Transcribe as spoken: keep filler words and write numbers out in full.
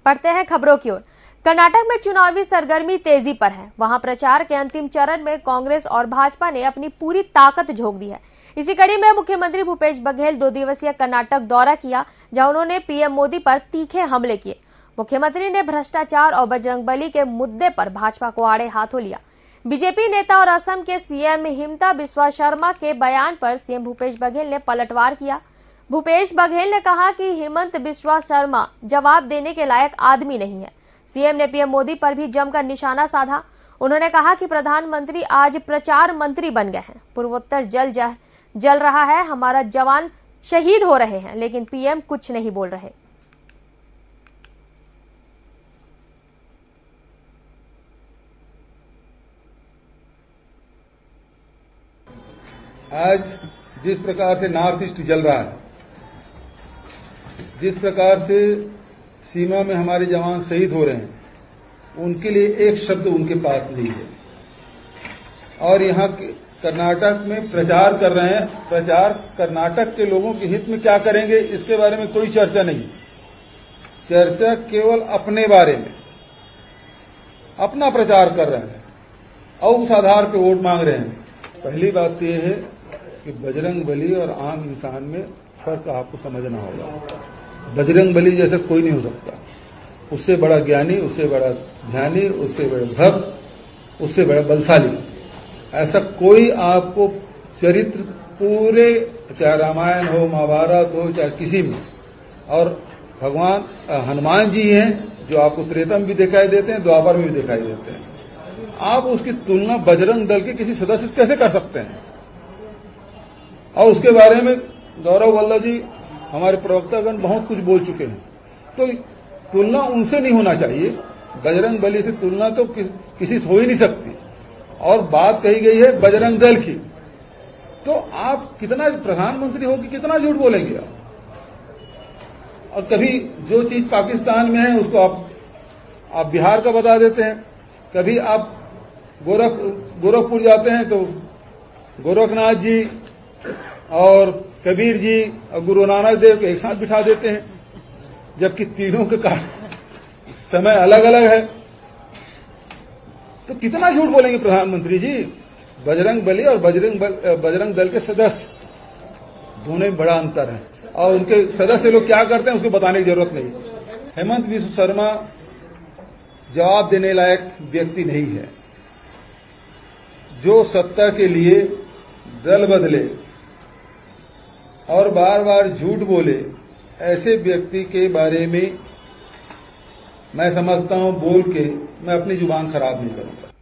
पढ़ते हैं खबरों की ओर। कर्नाटक में चुनावी सरगर्मी तेजी पर है। वहां प्रचार के अंतिम चरण में कांग्रेस और भाजपा ने अपनी पूरी ताकत झोंक दी है। इसी कड़ी में मुख्यमंत्री भूपेश बघेल दो दिवसीय कर्नाटक दौरा किया, जहां उन्होंने पीएम मोदी पर तीखे हमले किए। मुख्यमंत्री ने भ्रष्टाचार और बजरंगबली के मुद्दे पर भाजपा को आड़े हाथों लिया। बीजेपी नेता और असम के सीएम हिमंता बिस्वा शर्मा के बयान पर सीएम भूपेश बघेल ने पलटवार किया। भूपेश बघेल ने कहा कि हिमंता बिस्वा शर्मा जवाब देने के लायक आदमी नहीं है। सीएम ने पीएम मोदी पर भी जमकर निशाना साधा। उन्होंने कहा कि प्रधानमंत्री आज प्रचार मंत्री बन गए हैं। पूर्वोत्तर जल जल, जल रहा है, हमारा जवान शहीद हो रहे हैं, लेकिन पीएम कुछ नहीं बोल रहे। आज जिस प्रकार से नॉर्थ ईस्ट जल रहा है, जिस प्रकार से सीमा में हमारे जवान शहीद हो रहे हैं, उनके लिए एक शब्द उनके पास नहीं है। और यहां कर्नाटक में प्रचार कर रहे हैं। प्रचार कर्नाटक के लोगों के हित में क्या करेंगे, इसके बारे में कोई चर्चा नहीं। चर्चा केवल अपने बारे में, अपना प्रचार कर रहे हैं और उस आधार पर वोट मांग रहे हैं। पहली बात यह है कि बजरंगबली और आम इंसान में फर्क आपको समझना होगा। बजरंगबली जैसा कोई नहीं हो सकता। उससे बड़ा ज्ञानी, उससे बड़ा ध्यानी, उससे बड़ा भक्त, उससे बड़ा बलशाली ऐसा कोई आपको चरित्र पूरे, चाहे रामायण हो, महाभारत हो, चाहे किसी में। और भगवान हनुमान जी हैं जो आपको त्रेता में भी दिखाई देते हैं, द्वापर में भी दिखाई देते हैं। आप उसकी तुलना बजरंग दल के किसी सदस्य से कैसे कर सकते हैं? और उसके बारे में गौरव वल्लभ जी, हमारे प्रवक्तागण बहुत कुछ बोल चुके हैं। तो तुलना उनसे नहीं होना चाहिए। बजरंग बली से तुलना तो कि, किसी से हो ही नहीं सकती। और बात कही गई है बजरंग दल की, तो आप कितना प्रधानमंत्री हो कि कितना झूठ बोलेंगे आप? और कभी जो चीज पाकिस्तान में है उसको आप आप बिहार का बता देते हैं। कभी आप गोरख गोरखपुर जाते हैं तो गोरखनाथ जी और कबीर जी और गुरु नानक देव को एक साथ बिठा देते हैं, जबकि तीनों का समय अलग अलग है। तो कितना झूठ बोलेंगे प्रधानमंत्री जी? बजरंग बली और बजरंग बल, बजरंग दल के सदस्य दोनों में बड़ा अंतर है। और उनके सदस्य लोग क्या करते हैं उसको बताने की जरूरत नहीं। हेमंत बिस्वा शर्मा जवाब देने लायक व्यक्ति नहीं है। जो सत्ता के लिए दल बदले और बार बार झूठ बोले, ऐसे व्यक्ति के बारे में मैं समझता हूं बोल के मैं अपनी जुबान खराब नहीं करूंगा।